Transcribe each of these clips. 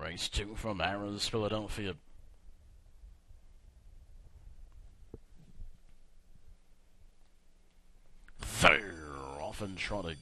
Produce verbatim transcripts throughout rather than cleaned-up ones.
Race two from Arras, Philadelphia. They're off and trotting.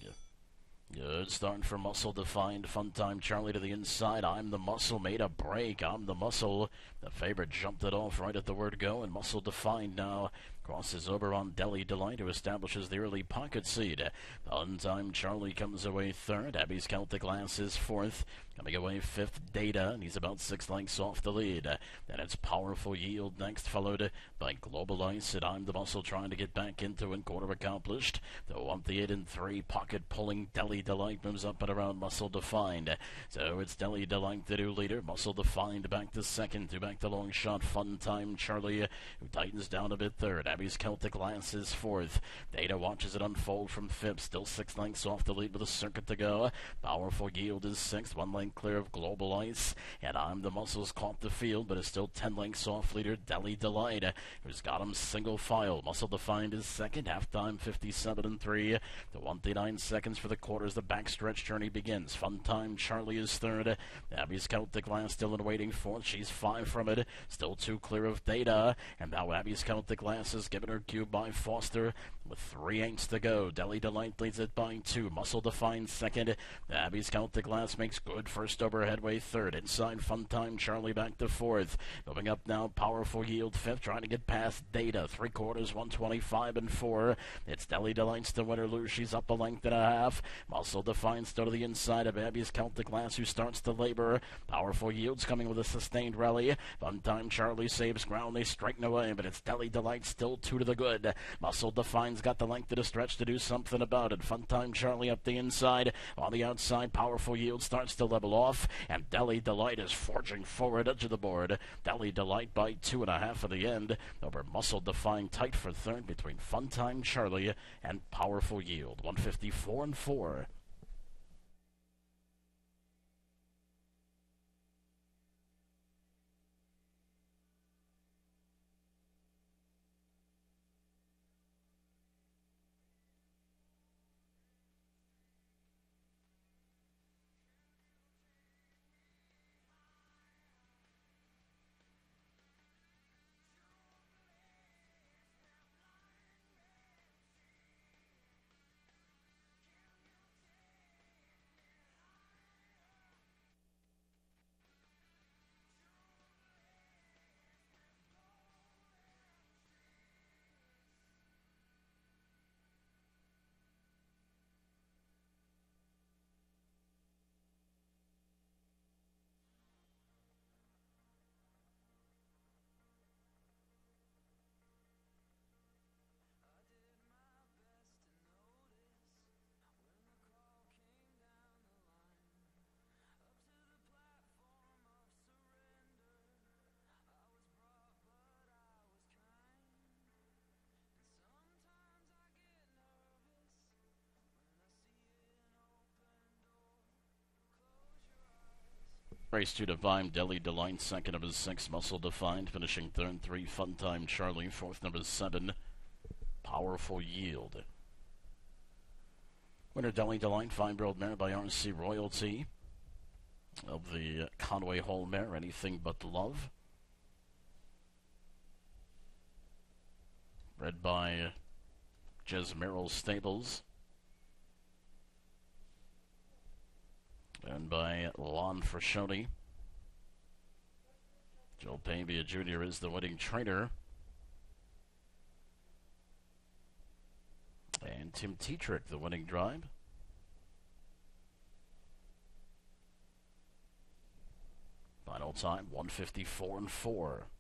Good start for Muscle Defined. Fun Time Charlie to the inside. I'm the Muscle made a break. I'm the Muscle. The favorite jumped it off right at the word go, and Muscle Defined now crosses over on Deli Delight, who establishes the early pocket seed. Fun Time Charlie comes away third. Abby's Celtic Glass is fourth. Coming away fifth, Data, and he's about six lengths off the lead. Then it's Powerful Yield next, followed by Global Ice, and I'm the Muscle trying to get back into it. Quarter accomplished. The one, the eight, and three, pocket pulling. Deli Delight moves up and around Muscle Defined. So it's Deli Delight, the new leader. Muscle Defined back to second, to back the long shot. Fun Time Charlie, who tightens down a bit third. Abby's Celtic Glass is fourth. Data watches it unfold from fifth. Still six lengths off the lead with a circuit to go. Powerful Yield is sixth. One length clear of Global Ice. And I'm the Muscles caught the field, but is still ten lengths off leader Deli Delight, who's got him single file. Muscle Defined is second. Halftime fifty-seven and three. The one thirty-nine seconds for the quarters. The backstretch journey begins. Fun Time Charlie is third. Abby's Celtic Glass still in waiting fourth. She's five from it. Still two clear of Data. And now Abby's Celtic Glass is given her cue by Foster with three eighths to go. Deli Delight leads it by two. Muscle Defined second. Abby's Celtic Glass makes good first over headway third. Inside Fun Time Charlie back to fourth. Moving up now, Powerful Yield fifth, trying to get past Data. Three quarters, one twenty-five and four. It's Deli Delight's the winner lose. She's up a length and a half. Muscle Defined still to the inside of Abby's Celtic Glass, who starts to labor. Powerful Yield's coming with a sustained rally. Fun Time Charlie saves ground. They straighten away, but it's Deli Delight still two to the good. Muscle Defined's got the length of the stretch to do something about it. Fun Time Charlie up the inside. On the outside, Powerful Yield starts to level off, and Deli Delight is forging forward edge of the board. Deli Delight by two and a half at the end over Muscle Defined, tight for third between Fun Time Charlie and Powerful Yield. one fifty-four and four. Race two Divine, Deli Delight, second of his six. Muscle Defined, finishing third. Three, Fun Time Charlie, fourth, number seven, Powerful Yield. Winner Deli Delight, five-year-old mare by R C Royalty of the Conway Hall mare, Anything But Love. Bred by Jez Merrill Stables. And by Lon Frashoni. Joel Pavia Junior is the winning trainer. And Tim Tetrick, the winning drive. Final time, one fifty-four and four.